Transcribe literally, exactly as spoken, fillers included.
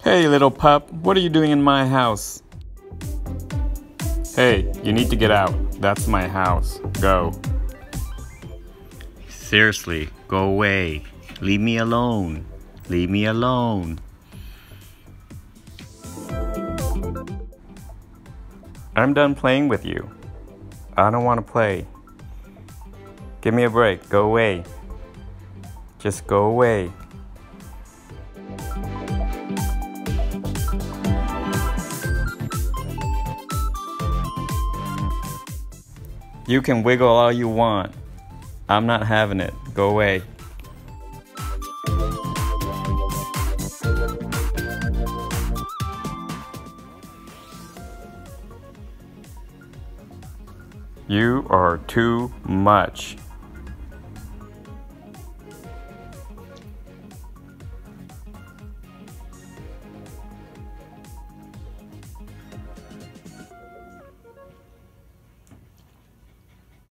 Hey, little pup, what are you doing in my house? Hey, you need to get out. That's my house. Go. Seriously, go away. Leave me alone. Leave me alone. I'm done playing with you. I don't want to play. Give me a break. Go away. Just go away. You can wiggle all you want. I'm not having it. Go away. You are too much.